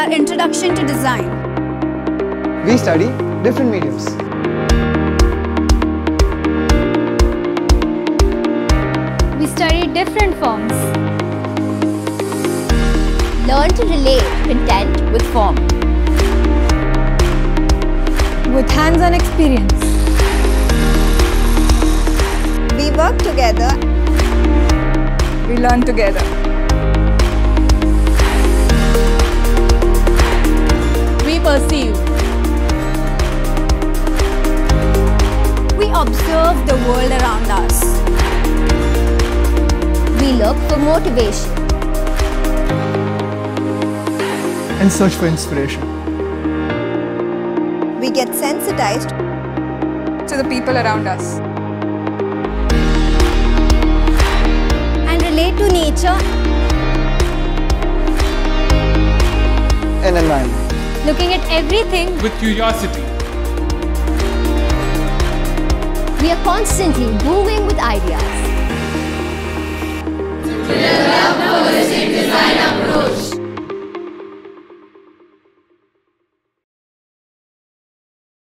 our introduction to design. We study different mediums. We study different forms. Learn to relate content with form. With hands-on experience. We work together. We learn together. We perceive. We observe the world around us. We look for motivation. And search for inspiration. We get sensitized To the people around us. and relate to nature. And environment. Looking at everything. with curiosity. We are constantly moving with ideas.